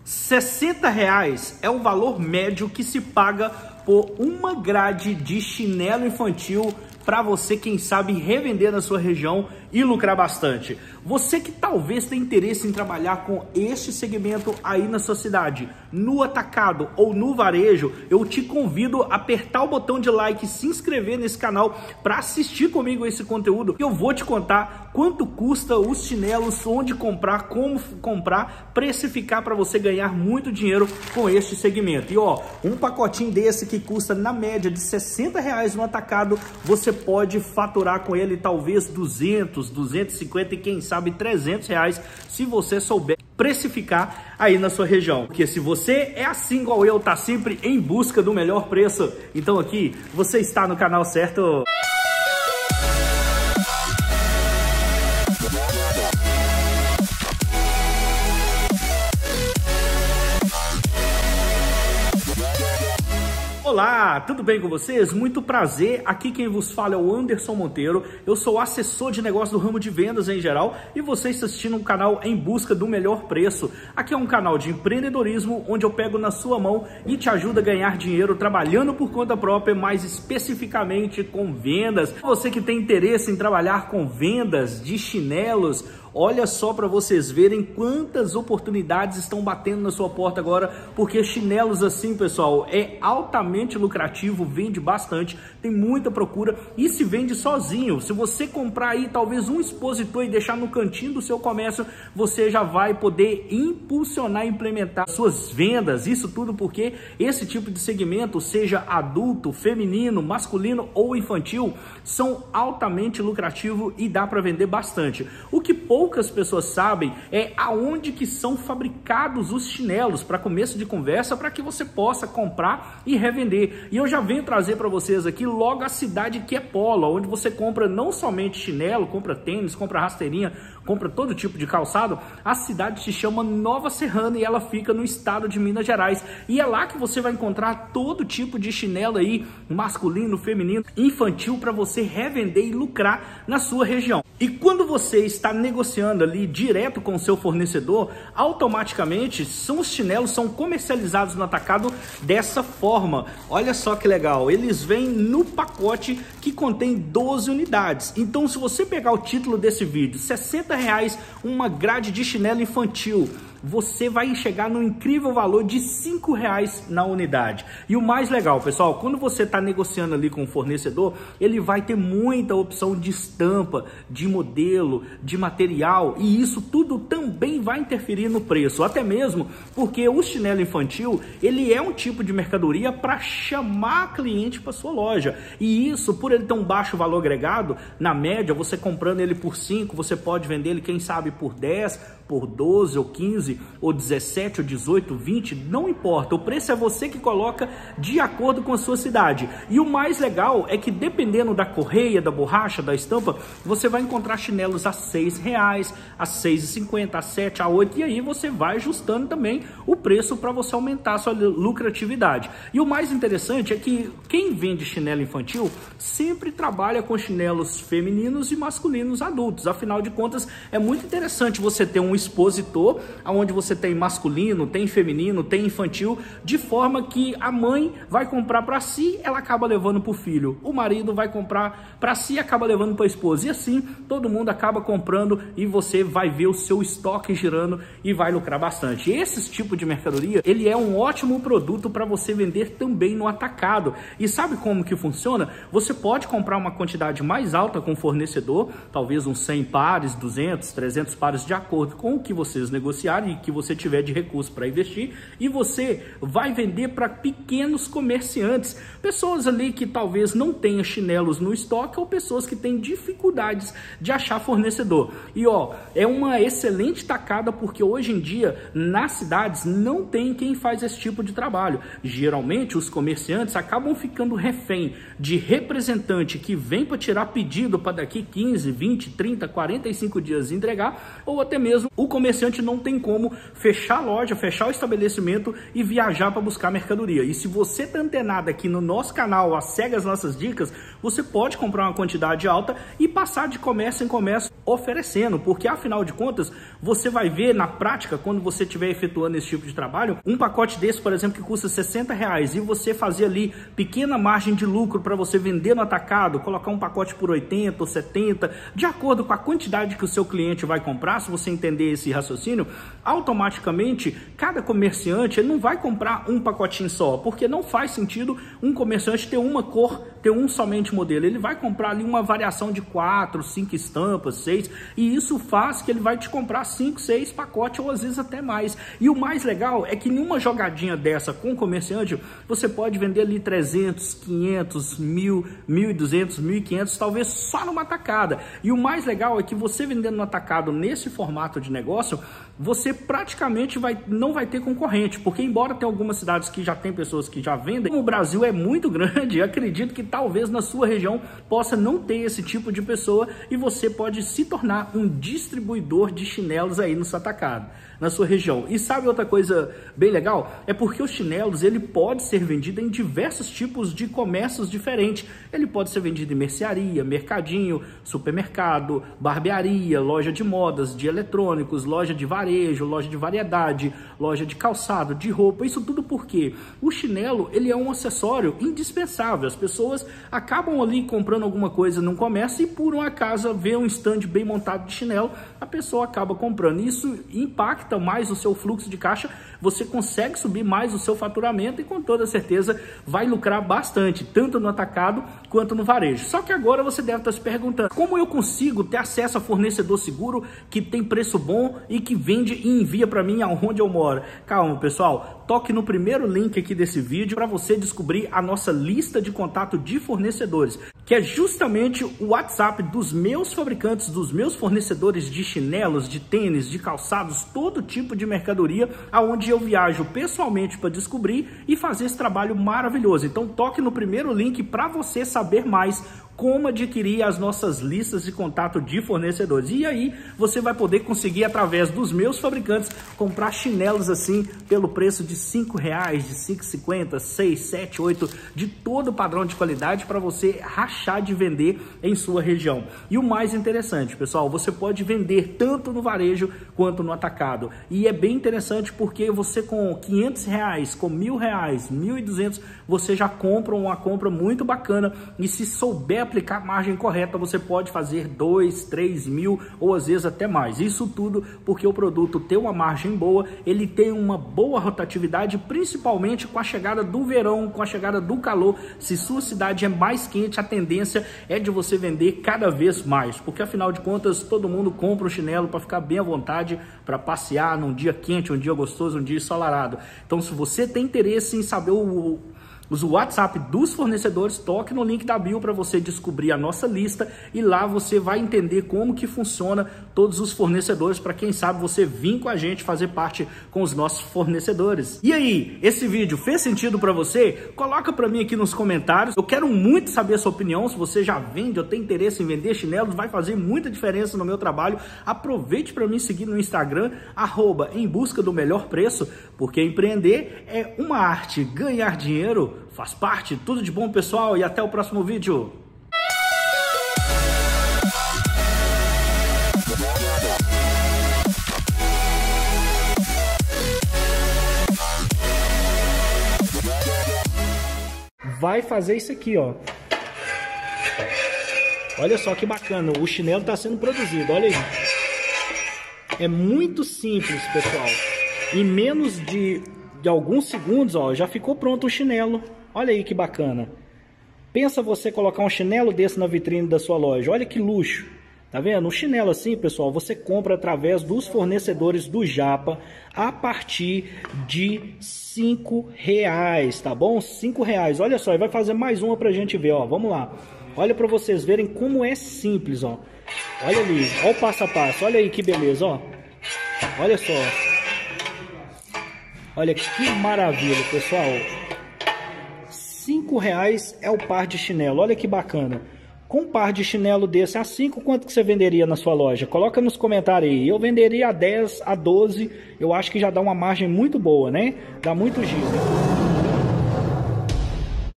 R$60 é o valor médio que se paga por uma grade de chinelo infantil para você, quem sabe, revender na sua região e lucrar bastante. Você que talvez tenha interesse em trabalhar com este segmento aí na sua cidade, no atacado ou no varejo, eu te convido a apertar o botão de like e se inscrever nesse canal para assistir comigo esse conteúdo. Eu vou te contar quanto custa os chinelos, onde comprar, como comprar, precificar para você ganhar muito dinheiro com este segmento. E ó, um pacotinho desse que custa na média de R$60 no atacado, você pode faturar com ele talvez 200, 250 e quem sabe R$300 se você souber precificar aí na sua região. Porque se você é assim igual eu, tá sempre em busca do melhor preço, então aqui você está no canal certo. Olá, tudo bem com vocês? Muito prazer, aqui quem vos fala é o Anderson Monteiro, eu sou assessor de negócio do ramo de vendas em geral e você está assistindo um canal em busca do melhor preço. Aqui é um canal de empreendedorismo onde eu pego na sua mão e te ajudo a ganhar dinheiro trabalhando por conta própria, mais especificamente com vendas. Você que tem interesse em trabalhar com vendas de chinelos, olha só para vocês verem quantas oportunidades estão batendo na sua porta agora, porque chinelos assim, pessoal, é altamente lucrativo, vende bastante, tem muita procura e se vende sozinho. Se você comprar aí talvez um expositor e deixar no cantinho do seu comércio, você já vai poder impulsionar e implementar suas vendas. Isso tudo porque esse tipo de segmento, seja adulto, feminino, masculino ou infantil, são altamente lucrativos e dá para vender bastante. O que poucas pessoas sabem é aonde que são fabricados os chinelos, para começo de conversa, para que você possa comprar e revender. E eu já venho trazer para vocês aqui logo a cidade que é Polo, onde você compra não somente chinelo, compra tênis, compra rasteirinha, compra todo tipo de calçado. A cidade se chama Nova Serrana e ela fica no estado de Minas Gerais. E é lá que você vai encontrar todo tipo de chinelo aí, masculino, feminino, infantil, para você revender e lucrar na sua região. E quando você está negociando ali direto com o seu fornecedor, automaticamente os chinelos são comercializados no atacado dessa forma. Olha só que legal, eles vêm no pacote que contém 12 unidades. Então, se você pegar o título desse vídeo, R$60 uma grade de chinelo infantil, você vai chegar no incrível valor de R$5 na unidade. E o mais legal, pessoal, quando você está negociando ali com o fornecedor, ele vai ter muita opção de estampa, de modelo, de material, e isso tudo também vai interferir no preço, até mesmo porque o chinelo infantil, ele é um tipo de mercadoria para chamar cliente para sua loja, e isso, por ele ter um baixo valor agregado, na média, você comprando ele por 5, você pode vender ele, quem sabe, por 10, por 12 ou 15, ou 17, ou 18, 20, não importa. O preço é você que coloca de acordo com a sua cidade. E o mais legal é que dependendo da correia, da borracha, da estampa, você vai encontrar chinelos a R$6, a R$6,50, a R$7, a R$8, e aí você vai ajustando também o preço para você aumentar a sua lucratividade. E o mais interessante é que quem vende chinelo infantil sempre trabalha com chinelos femininos e masculinos adultos. Afinal de contas, é muito interessante você ter um expositor onde você tem masculino, tem feminino, tem infantil, de forma que a mãe vai comprar para si, ela acaba levando para o filho, o marido vai comprar para si e acaba levando para a esposa, e assim todo mundo acaba comprando e você vai ver o seu estoque girando e vai lucrar bastante. Esse tipo de mercadoria, ele é um ótimo produto para você vender também no atacado. E sabe como que funciona? Você pode comprar uma quantidade mais alta com o fornecedor, talvez uns 100 pares, 200, 300 pares, de acordo com o que vocês negociarem e que você tiver de recurso para investir, e você vai vender para pequenos comerciantes, pessoas ali que talvez não tenham chinelos no estoque ou pessoas que têm dificuldades de achar fornecedor. E ó, é uma excelente tacada, porque hoje em dia nas cidades não tem quem faz esse tipo de trabalho. Geralmente os comerciantes acabam ficando refém de representante que vem para tirar pedido para daqui 15, 20, 30, 45 dias entregar, ou até mesmo o comerciante não tem como como fechar a loja, fechar o estabelecimento e viajar para buscar mercadoria. E se você está antenado aqui no nosso canal, segue as nossas dicas, você pode comprar uma quantidade alta e passar de comércio em comércio oferecendo, porque afinal de contas, você vai ver na prática, quando você estiver efetuando esse tipo de trabalho, um pacote desse, por exemplo, que custa R$60 e você fazer ali pequena margem de lucro para você vender no atacado, colocar um pacote por 80 ou 70, de acordo com a quantidade que o seu cliente vai comprar. Se você entender esse raciocínio, automaticamente cada comerciante ele não vai comprar um pacotinho só, porque não faz sentido um comerciante ter uma cor, ter um somente modelo. Ele vai comprar ali uma variação de 4, 5 estampas, 6, e isso faz que ele vai te comprar 5, 6 pacotes ou às vezes até mais. E o mais legal é que numa jogadinha dessa com o comerciante, você pode vender ali 300, 500, 1.000, 1.200, 1.500, talvez só numa atacada. E o mais legal é que você vendendo no atacado nesse formato de negócio, você praticamente não vai ter concorrente, porque embora tenha algumas cidades que já tem pessoas que já vendem, o Brasil é muito grande, acredito que talvez na sua região possa não ter esse tipo de pessoa e você pode se tornar um distribuidor de chinelos aí no seu atacado, na sua região. E sabe outra coisa bem legal? É porque os chinelos, ele pode ser vendido em diversos tipos de comércios diferentes. Ele pode ser vendido em mercearia, mercadinho, supermercado, barbearia, loja de modas, de eletrônicos, loja de varejo, loja de variedade, loja de calçado, de roupa. Isso tudo porque o chinelo, ele é um acessório indispensável. As pessoas acabam ali comprando alguma coisa num comércio e por um acaso vê um stand bem montado de chinelo, a pessoa acaba comprando. Isso impacta mais o seu fluxo de caixa, você consegue subir mais o seu faturamento e com toda certeza vai lucrar bastante, tanto no atacado quanto no varejo. Só que agora você deve estar se perguntando, como eu consigo ter acesso a fornecedor seguro que tem preço bom e que vende e envia para mim aonde eu moro? Calma, pessoal, toque no primeiro link aqui desse vídeo para você descobrir a nossa lista de contato de fornecedores, que é justamente o WhatsApp dos meus fabricantes, dos meus fornecedores de chinelos, de tênis, de calçados, todo tipo de mercadoria, aonde eu viajo pessoalmente para descobrir e fazer esse trabalho maravilhoso. Então toque no primeiro link para você saber mais como adquirir as nossas listas de contato de fornecedores. E aí você vai poder conseguir, através dos meus fabricantes, comprar chinelos assim pelo preço de R$5, de R$5,50, 6, 7, 8, de todo padrão de qualidade para você rachar de vender em sua região. E o mais interessante, pessoal, você pode vender tanto no varejo quanto no atacado. E é bem interessante porque você com R$500, com R$1.000, 1.200, você já compra uma compra muito bacana e se souber aplicar a margem correta, você pode fazer 2, 3 mil ou às vezes até mais. Isso tudo porque o produto tem uma margem boa, ele tem uma boa rotatividade, principalmente com a chegada do verão, com a chegada do calor. Se sua cidade é mais quente, a tendência é de você vender cada vez mais, porque afinal de contas todo mundo compra o chinelo para ficar bem à vontade, para passear num dia quente, um dia gostoso, um dia ensolarado. Então se você tem interesse em saber o WhatsApp dos fornecedores, toque no link da bio para você descobrir a nossa lista e lá você vai entender como que funciona todos os fornecedores, para quem sabe você vir com a gente fazer parte com os nossos fornecedores. E aí, esse vídeo fez sentido para você? Coloca para mim aqui nos comentários, eu quero muito saber a sua opinião. Se você já vende ou tem interesse em vender chinelos, vai fazer muita diferença no meu trabalho. Aproveite para me seguir no Instagram, @embuscadomelhorpreço, porque empreender é uma arte, ganhar dinheiro faz parte. Tudo de bom, pessoal, e até o próximo vídeo. Vai fazer isso aqui, ó. Olha só que bacana, o chinelo está sendo produzido, olha aí. É muito simples, pessoal. Em menos de alguns segundos, ó, já ficou pronto o chinelo. Olha aí que bacana. Pensa você colocar um chinelo desse na vitrine da sua loja. Olha que luxo. Tá vendo? Um chinelo assim, pessoal, você compra através dos fornecedores do Japa a partir de R$5, tá bom? R$5. Olha só, e vai fazer mais uma pra gente ver, ó. Vamos lá. Olha para vocês verem como é simples, ó. Olha ali, ó o passo a passo. Olha aí que beleza, ó. Olha só. Olha que maravilha, pessoal. R$5 é o par de chinelo. Olha que bacana. Com um par de chinelo desse a 5, quanto que você venderia na sua loja? Coloca nos comentários aí. Eu venderia a 10, a 12. Eu acho que já dá uma margem muito boa, né? Dá muito giro.